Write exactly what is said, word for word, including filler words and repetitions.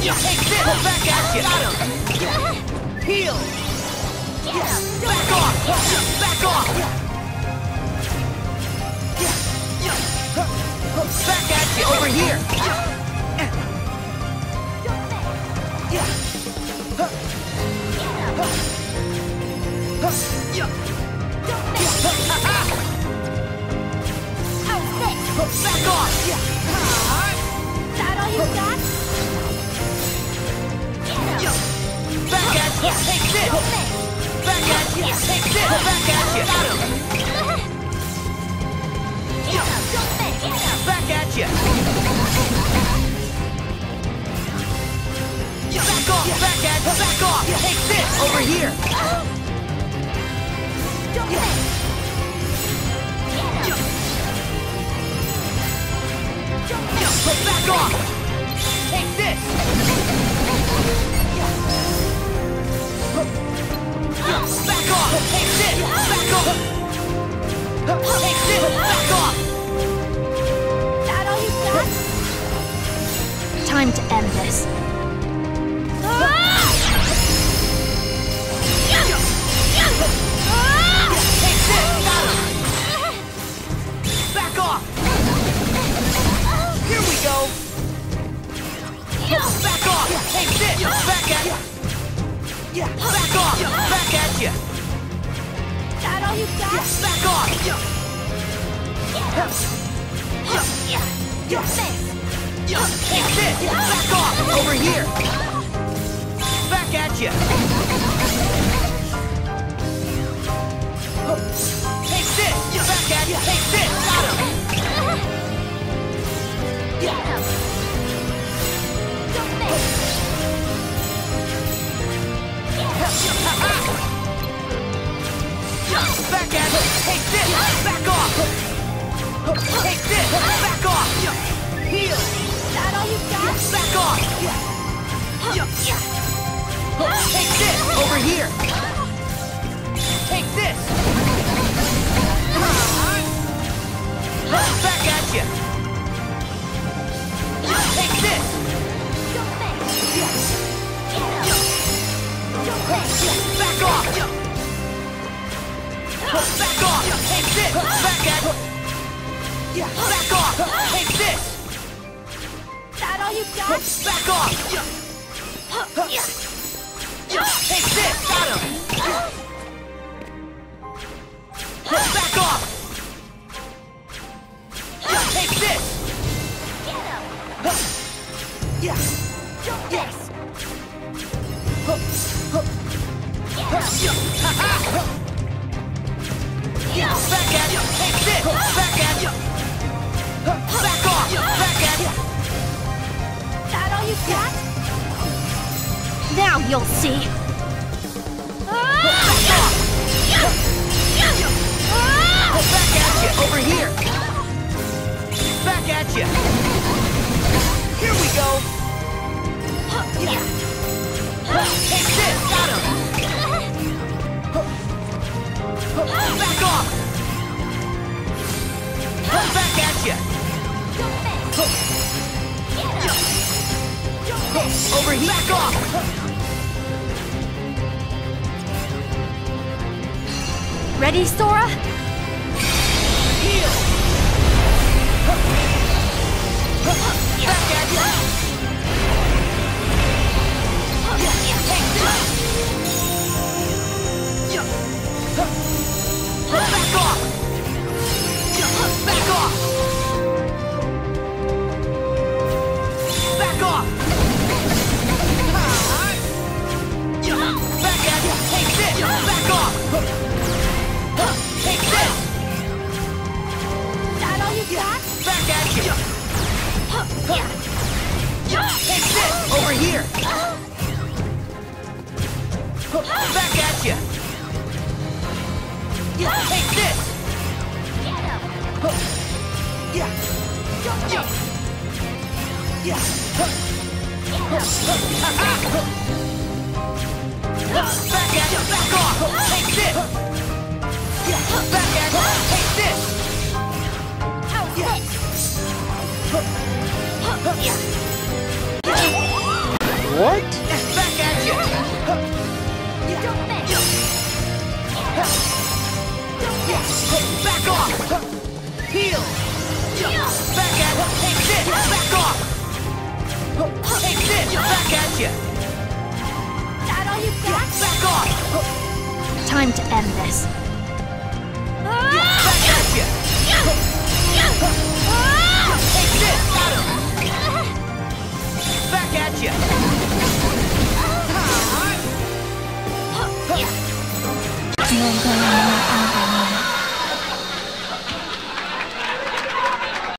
Yeah, take this! Back at you! Got him! Heal! Back off! Back off! Back at you! Over here! Back off! Is that all you got? Back at you! Take this! Back at you! Take this! Back at you! Got him! Back at you! Back off! Back at you! Back off! Take this! Over here! Back off! Take this! Back off! Take this! Back off! Take this! Back off! Is that all you got? Time to end this. Take this! Got him! Back off! Here we go! Back off! Take this! Back at you! Back off! Back at you! Is that all you got? Back off! Take this! Back off! Over here! Back at you! Take this! Back at you! Take this! Got him! Back at it! Take this! Back off! Take this! Back off! Heal! Is that all you got? Back off! Take this! Over here! Take this! Back at you! Take this! Back off! Back off! Take this! Back at you! Back off! Take this! Is that all you got? Back off! Take this! Got him! Back off! Take this! Back at you! Take this! Back at you! Back off! Back at you! Is that all you got? Now you'll see. Back off! Back at you! Over here! Back at you! Here we go! Take this! Got him! Back off! Back at you! Over here! Back off! Ready, Sora? Heal! Back at you! Take this! Back off! Back off! Back off! Back at you! Take this! Back off! Take this! Is that all you got? Back at you! Take this! Over here! Back at you! Take this! Back at you! Back off! Take this! Back at you! Take this! shield! Back at you! Take this! Back off! Take this! Back at you! That all you got? Back off! Time to end this. Back at you! Take this! Got him! Back at you! You're going